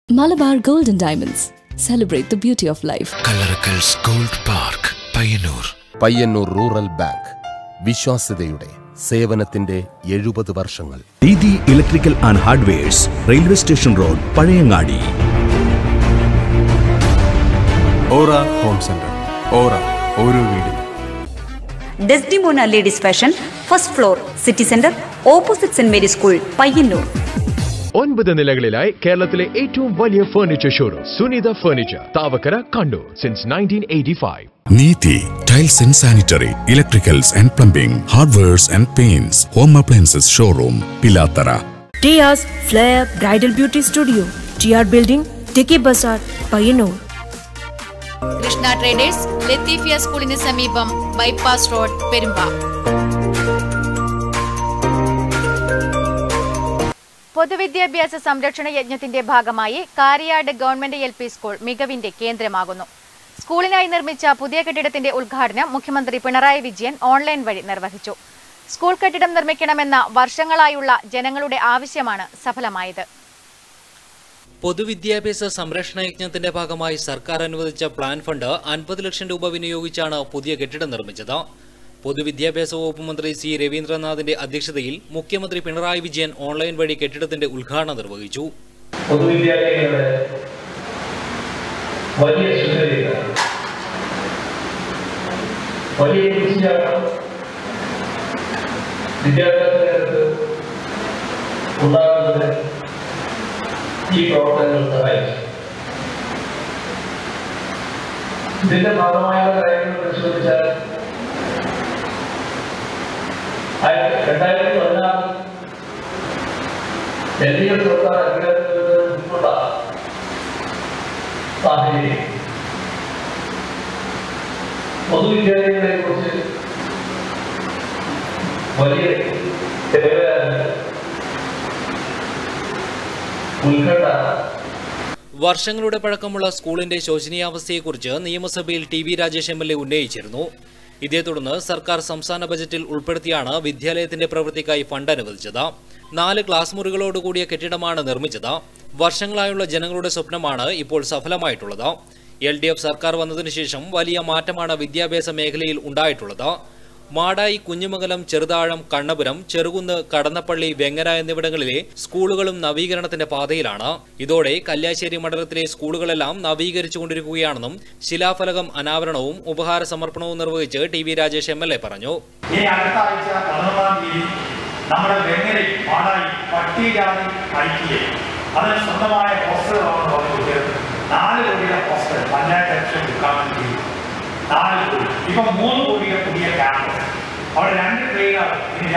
Malabar Gold and Diamonds. Celebrate the beauty of life. Kalarakal's Gold Park, Payyanur. Payyanur Rural Bank. വിശ്വാസ്യതയുടെ സേവനത്തിന്റെ 70 വർഷങ്ങൾ. PVT Electrical and Hardwares, Railway Station Road, Payyanur. Aura Home Center. Aura, Oru Veedu. Desdemona Ladies Fashion, first floor, City Center, opposite St. Mary's School, Payyanur. 9 നിലകളിലായി കേരളത്തിലെ ഏറ്റവും വലിയ furniture showroom Sunitha furniture Thavakkara Kannur since 1985. Neeti Tiles and Sanitary, Electricals and Plumbing, Hardwares and Paints, Home Appliances Showroom, Pilatara. Tia's Flair Bridal Beauty Studio, TR Building, Tiki Bazaar, Payyanur. Krishna Traders, Latifia School in the Samibam, Bypass Road, Perimba. പൊതുവിദ്യാഭ്യാസ സംരക്ഷണ യജ്ഞത്തിന്റെ ഭാഗമായി Kariyad government LP school മികവിന്റെ കേന്ദ്രമാകുന്നു. സ്കൂളിനായി നിർമ്മിച്ച പുതിയ കെട്ടിടത്തിന്റെ ഉദ്ഘാടനം മുഖ്യമന്ത്രി പിണറായി വിജയൻ ഓൺലൈൻ വഴി നിർവഹിച്ചു. സ്കൂൾ കെട്ടിടം നിർമ്മിക്കണമെന്ന വർഷങ്ങളായുള്ള ജനങ്ങളുടെ ആവശ്യമാണ് സഫലമായത്. പൊതുവിദ്യാഭ്യാസ സംരക്ഷണ യജ്ഞത്തിന്റെ ഭാഗമായി സർക്കാർ അനുവദിച്ച പ്ലാൻ ഫണ്ട് 50 ലക്ഷം രൂപ വിനിയോഗിച്ചാണ് പുതിയ കെട്ടിടം നിർമ്മിച്ചത്. പൊതുവിദ്യാഭ്യാസ വകുപ്പ് മന്ത്രി C. രവീന്ദ്രനാഥിന്റെ അധ്യക്ഷതയിൽ മുഖ്യമന്ത്രി പിണറായി വിജയൻ ഓൺലൈൻ വഴി കെട്ടിടത്തിന്റെ ഉദ്ഘാടനം നിർവഹിച്ചു. പൊതുവിദ്യാലയങ്ങളുടെ വലിയ സുസ്ഥിരത, വലിയ വിദ്യാഭ്യാസ ഉണ്ടാകുന്നതിന് ഈ പ്രവർത്തനങ്ങൾ സഹായിച്ചു. ഇതിന്റെ ഭാഗമായ കാര്യങ്ങൾ പരിശോധിച്ചാൽ 2016 ഡൽഹിയിൽ സർക്കാർ അധികാരത്തിൽ നിന്നുള്ള സാഹചര്യം പൊതുവിദ്യാലയങ്ങളെ കുറിച്ച് വലിയ ഉത്കണ്ഠ. വർഷങ്ങളുടെ പഴക്കമുള്ള സ്കൂളിന്റെ ശോചനീയാവസ്ഥയെക്കുറിച്ച് നിയമസഭയിൽ TV രാജേഷ് MLA ഉന്നയിച്ചിരുന്നു. ഇതേ തുടർന്ന് സർക്കാർ സംസ്ഥാന ബജറ്റിൽ ഉൾപ്പെടുത്തിയാണ് വിദ്യാലയത്തിന്റെ പ്രവൃത്തിക്കായി ഫണ്ട് അനുവദിച്ചത്. 4 ക്ലാസ് മുറികളോടുകൂടിയ കെട്ടിടമാണ് നിർമ്മിച്ചത്. വർഷങ്ങളായുള്ള ജനങ്ങളുടെ സ്വപ്നമാണ് ഇപ്പോൾ സഫലമായിട്ടുള്ളത്. LDF സർക്കാർ വന്നതിനു ശേഷം വലിയ മാറ്റമാണ് വിദ്യാഭ്യാസ മേഖലയിൽ ഉണ്ടായിട്ടുള്ളത്. മാടായി, കുഞ്ഞുമംഗലം, ചെറുതാഴം, കണ്ണപുരം, ചെറുകുന്ന്, കടന്നപ്പള്ളി, വെങ്ങര എന്നിവിടങ്ങളിലെ സ്കൂളുകളും നവീകരണത്തിന്റെ പാതയിലാണ്. ഇതോടെ കല്യാശ്ശേരി മണ്ഡലത്തിലെ സ്കൂളുകളെല്ലാം നവീകരിച്ചുകൊണ്ടിരിക്കുകയാണെന്നും ശിലാഫലകം അനാവരണവും ഉപഹാര സമർപ്പണവും നിർവഹിച്ച് TV രാജേഷ് MLA പറഞ്ഞു. ഇപ്പൊ 3 കോടിയുടെ പുതിയ ക്യാമ്പസ് അവിടെ 2 ട്രെയിനുകൾ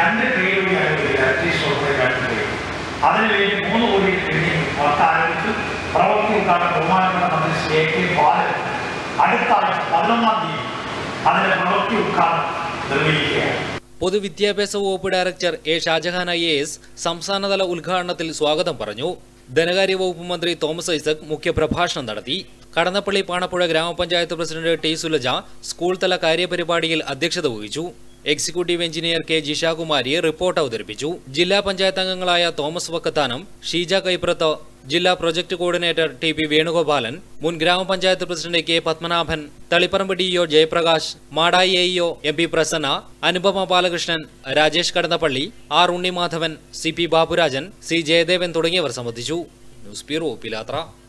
അതിനുവേണ്ടി 3 കോടി ആരംഭിച്ച് പ്രവൃത്തി ഉദ്ഘാടനം ബഹുമാനപ്പെട്ട മന്ത്രി ശ്രീ AK ബാലൻ അടുത്ത ആഴ്ച 11-ാം തീയതി അതിന്റെ പ്രവൃത്തി ഉദ്ഘാടനം നിർവഹിക്കുകയാണ്. പൊതുവിദ്യാഭ്യാസ വകുപ്പ് ഡയറക്ടർ A. ഷാജഹാൻ IAS സംസ്ഥാനതല ഉദ്ഘാടനത്തിൽ സ്വാഗതം പറഞ്ഞു. ധനകാര്യ വകുപ്പ് മന്ത്രി തോമസ് ഐസക് മുഖ്യപ്രഭാഷണം നടത്തി. കടന്നപ്പള്ളി പാണപ്പുഴ ഗ്രാമപഞ്ചായത്ത് പ്രസിഡന്റ് T. സുലജ സ്കൂൾ തല കാര്യപരിപാടിയിൽ അധ്യക്ഷത വഹിച്ചു. Executive engineer K. Jishakumari report അവതരിപ്പിച്ചു. ജില്ലാ പഞ്ചായത്ത് അംഗങ്ങളായ തോമസ് വക്കത്താനം, ഷീജ കൈപ്രത്ത്, ജില്ലാ പ്രൊജക്ട് കോർഡിനേറ്റർ TP വേണുഗോപാലൻ, മുൻ ഗ്രാമപഞ്ചായത്ത് president K. Padmanabhan, Taliparamba DO Jayaprakash, Madayi AEO MP Prasanna, Anupama Balakrishnan, Rajesh Kadannappally, R. Unnimadhavan, CP Baburajan, C. Jayadevan തുടങ്ങിയവർ സംബന്ധിച്ചു. ന്യൂസ് ബ്യൂറോ, പിലാത്ര.